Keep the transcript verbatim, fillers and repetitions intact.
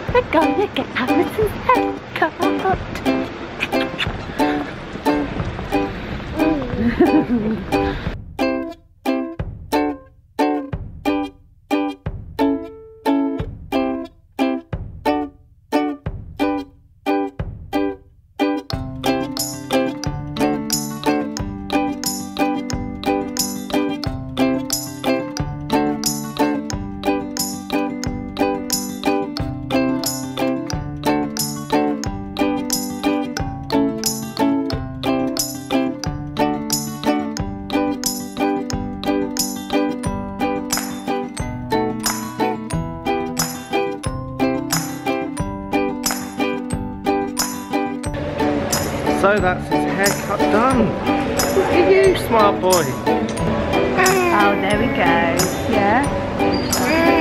We're gonna get Alison's haircut. So that's his haircut done. Look at you, smart boy. Oh, there we go. Yeah.